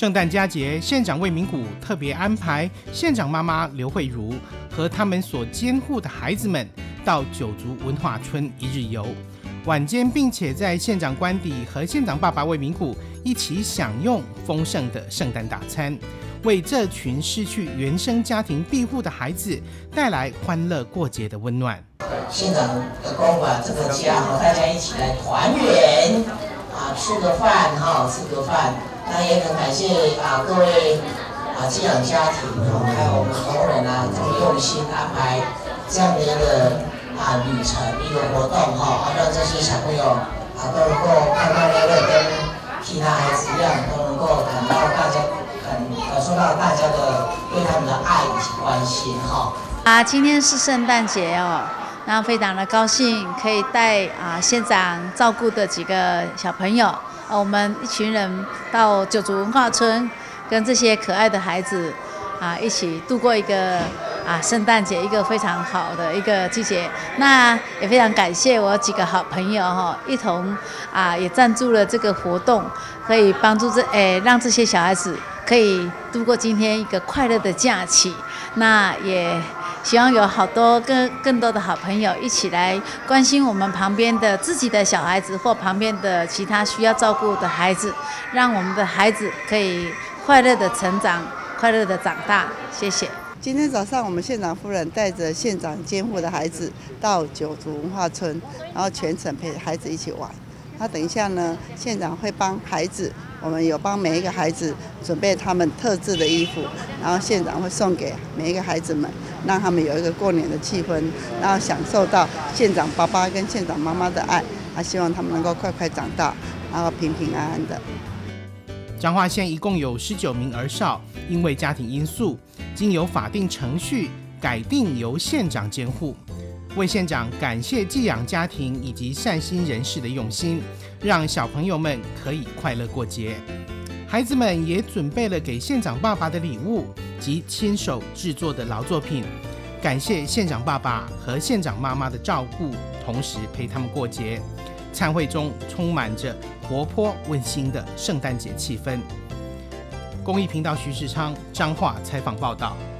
圣诞佳节，县长魏明谷特别安排县长妈妈刘慧茹和他们所监护的孩子们到九族文化村一日游。晚间，并且在县长官邸和县长爸爸魏明谷一起享用丰盛的圣诞大餐，为这群失去原生家庭庇护的孩子带来欢乐过节的温暖。 县长的公馆这个家大家一起来团圆吃个饭吃个饭，那也很感谢各位寄养家庭还有我们同仁这么用心安排这样的一个旅程一个活动让这些小朋友都能够快快乐乐跟其他孩子一样，都能够感受到大家的对他们的爱以及关心今天是圣诞节那非常的高兴可以带县长照顾的几个小朋友我们一群人到九族文化村，跟这些可爱的孩子一起度过一个圣诞节，一个非常好的一个季节。那也非常感谢我几个好朋友一同也赞助了这个活动，可以帮助让这些小孩子可以度过今天一个快乐的假期。那也希望有更多的好朋友一起来关心我们旁边的自己的小孩子或旁边的其他需要照顾的孩子，让我们的孩子可以快乐的成长，快乐的长大。谢谢。 今天早上我们县长夫人带着县长监护的孩子到九族文化村，然后全程陪孩子一起玩。那等一下呢，县长会帮孩子，我们有帮每一个孩子准备他们特制的衣服，然后县长会送给每一个孩子们，让他们有一个过年的气氛，然后享受到县长爸爸跟县长妈妈的爱。希望他们能够快快长大，然后平平安安的。 彰化县一共有19名儿少，因为家庭因素，经由法定程序改定由县长监护。魏县长感谢寄养家庭以及善心人士的用心，让小朋友们可以快乐过节。孩子们也准备了给县长爸爸的礼物及亲手制作的劳作品，感谢县长爸爸和县长妈妈的照顾，同时陪他们过节。餐会中充满着活泼温馨的圣诞节气氛。公益频道徐世昌彰化采访报道。